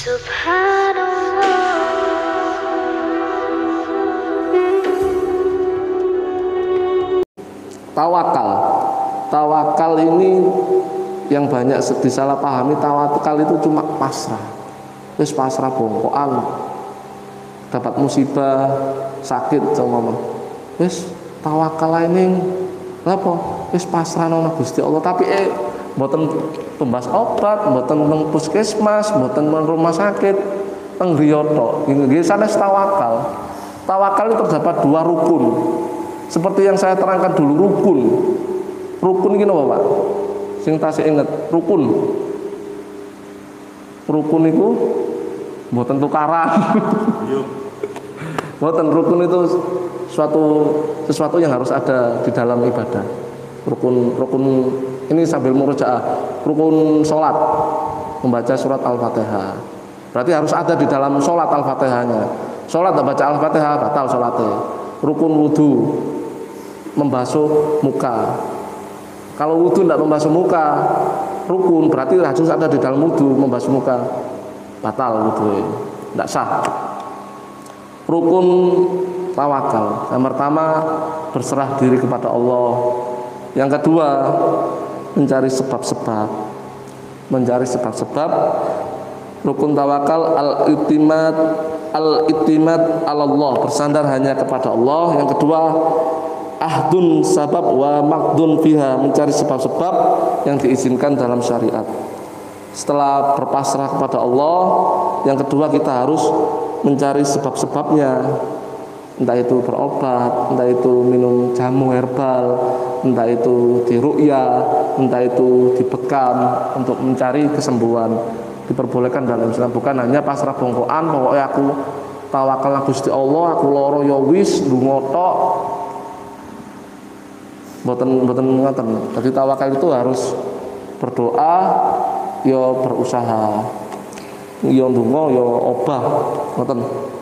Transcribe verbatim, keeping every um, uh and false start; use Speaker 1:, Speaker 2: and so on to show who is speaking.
Speaker 1: Tawakal. Tawakal ini yang banyak disalahpahami. Tawakal itu cuma pasrah. Wis pasrah bongkoan. Dapat musibah, sakit sama wis tawakal ini apa? Wis pasrah nang Gusti Allah. Tapi eh mboten tumbas obat, mboten nang puskesmas, mboten nang rumah sakit, teng griya tok. Nggih sanes tawakal. Tawakal itu terdapat dua rukun. Seperti yang saya terangkan dulu, rukun. Rukun iki napa, Pak? Sing tasih inget, rukun. Rukun itu mboten tukaran. Mboten, rukun itu suatu sesuatu yang harus ada di dalam ibadah. Rukun rukun ini sambil murojaah. Rukun salat, membaca surat Al-Fatihah. Berarti harus ada di dalam salat Al-Fatihahnya. Salat tak baca Al-Fatihah batal salatnya. Rukun wudu, membasuh muka. Kalau wudu tidak membasuh muka, rukun, berarti harus ada di dalam wudu, membasuh muka, batal wudu, tidak sah. Rukun tawakal, yang pertama berserah diri kepada Allah. Yang kedua mencari sebab-sebab, mencari sebab-sebab. Rukun tawakal al-i'timad, al-i'timad Allah, bersandar hanya kepada Allah. Yang kedua ahdun sabab wa maqdun fiha, mencari sebab-sebab yang diizinkan dalam syariat. Setelah berpasrah kepada Allah, yang kedua kita harus mencari sebab-sebabnya. Entah itu berobat, entah itu minum jamu herbal, entah itu diruqyah, entah itu dibekam untuk mencari kesembuhan. Diperbolehkan dalam Islam, bukan hanya pasrah bongkoan, pokoknya aku tawakal nang Gusti Allah, aku loro ya wis ndonga tok. Mboten mboten ngoten. Jadi tawakal itu harus berdoa, ya berusaha. Ya ndonga ya obah, ngoten.